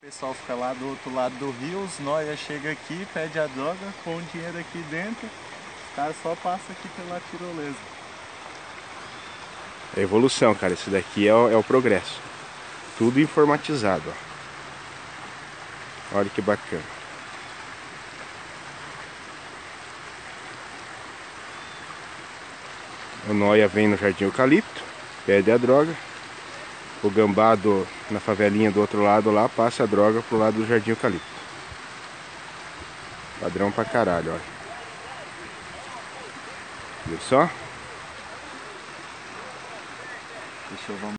O pessoal fica lá do outro lado do rio, os nóia chega aqui, pede a droga, põe o dinheiro aqui dentro, os caras só passam aqui pela tirolesa. É evolução, cara. Isso daqui é o progresso. Tudo informatizado, ó. Olha que bacana. O nóia vem no Jardim Eucalipto, pede a droga. O gambá na favelinha do outro lado lá passa a droga pro lado do Jardim Eucalipto. Padrão pra caralho, olha. Viu só? Deixa eu